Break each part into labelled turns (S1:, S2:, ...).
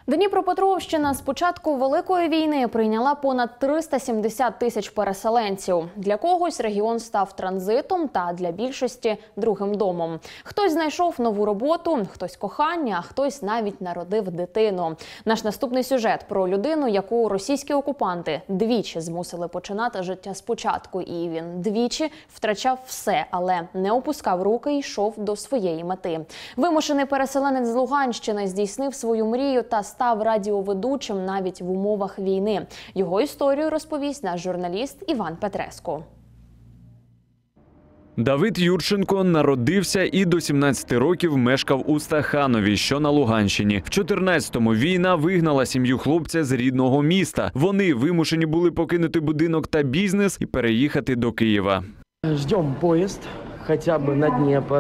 S1: Дніпропетровщина з початку Великої війни прийняла понад 370 тисяч переселенців. Для когось регіон став транзитом та для більшості – другим домом. Хтось знайшов нову роботу, хтось кохання, а хтось навіть народив дитину. Наш наступний сюжет про людину, яку російські окупанти двічі змусили починати життя спочатку. І він двічі втрачав все, але не опускав руки і йшов до своєї мети. Вимушений переселенець з Луганщини здійснив свою мрію та став радіоведучим навіть в умовах війни. Його історію розповість наш журналіст Іван Петреско.
S2: Давид Юрченко народився і до 17 років мешкав у Стаханові, що на Луганщині. В 14-му війна вигнала сім'ю хлопця з рідного міста. Вони вимушені були покинути будинок та бізнес і переїхати до Києва.
S3: Ждем поезд, хоча б на Дніпр,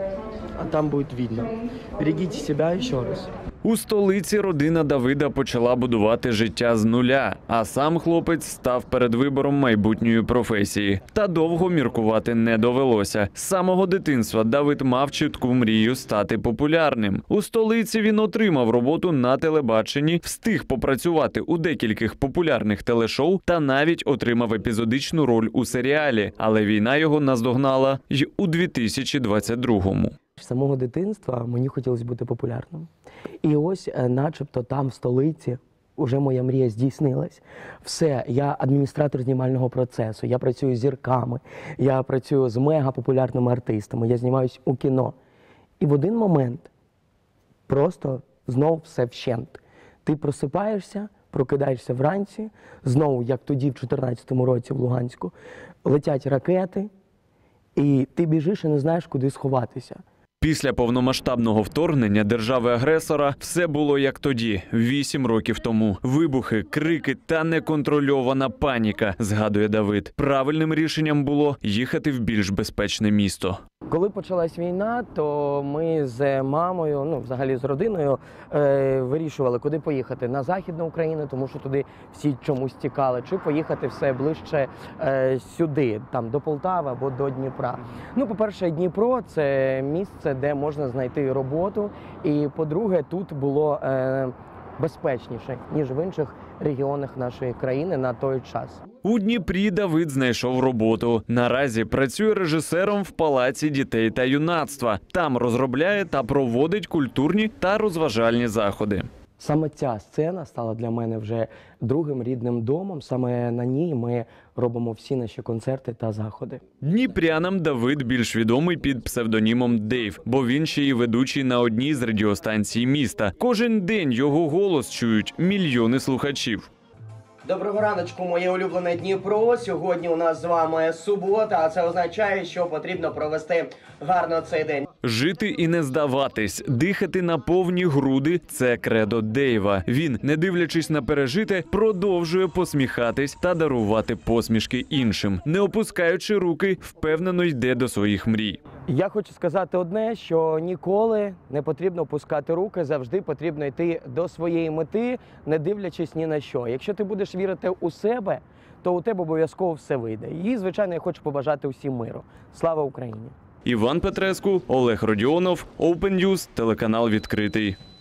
S3: а там буде видно. Берегіть себе ще раз.
S2: У столиці родина Давида почала будувати життя з нуля, а сам хлопець став перед вибором майбутньої професії. Та довго міркувати не довелося. З самого дитинства Давид мав чітку мрію стати популярним. У столиці він отримав роботу на телебаченні, встиг попрацювати у декількох популярних телешоу та навіть отримав епізодичну роль у серіалі. Але війна його наздогнала й у 2022-му.
S3: З самого дитинства мені хотілося бути популярним. І ось, начебто, там, в столиці, уже моя мрія здійснилась. Все, я адміністратор знімального процесу, я працюю з зірками, я працюю з мегапопулярними артистами, я знімаюсь у кіно. І в один момент просто знов все вщент. Ти просипаєшся, прокидаєшся вранці, знову, як тоді, в 14-му році в Луганську, летять ракети, і ти біжиш і не знаєш, куди сховатися.
S2: Після повномасштабного вторгнення держави-агресора все було як тоді, 8 років тому. Вибухи, крики та неконтрольована паніка, згадує Давид. Правильним рішенням було їхати в більш безпечне місто.
S3: Коли почалась війна, то ми з мамою, взагалі з родиною, вирішували, куди поїхати. На Західну Україну, тому що туди всі чомусь тікали, чи поїхати все ближче сюди, там до Полтави або до Дніпра. По-перше, Дніпро – це місце, де можна знайти роботу, і, по-друге, тут було безпечніше, ніж в інших регіонах нашої країни на той час.
S2: У Дніпрі Давид знайшов роботу. Наразі працює режисером в Палаці дітей та юнацтва. Там розробляє та проводить культурні та розважальні заходи.
S3: Саме ця сцена стала для мене вже другим рідним домом. Саме на ній ми робимо всі наші концерти та заходи.
S2: Дніпрянам Давид більш відомий під псевдонімом Дейв, бо він ще й ведучий на одній з радіостанцій міста. Кожен день його голос чують мільйони слухачів.
S3: Доброго раночку, моє улюблене Дніпро. Сьогодні у нас з вами субота, а це означає, що потрібно провести гарно цей день.
S2: Жити і не здаватись, дихати на повні груди – це кредо Дейва. Він, не дивлячись на пережите, продовжує посміхатись та дарувати посмішки іншим. Не опускаючи руки, впевнено йде до своїх мрій.
S3: Я хочу сказати одне, що ніколи не потрібно опускати руки, завжди потрібно йти до своєї мети, не дивлячись ні на що. Якщо ти будеш вірити у себе, то у тебе обов'язково все вийде. І, звичайно, я хочу побажати усім миру. Слава Україні!
S2: Іван Петреску, Олег Родіонов, Open News, телеканал «Відкритий».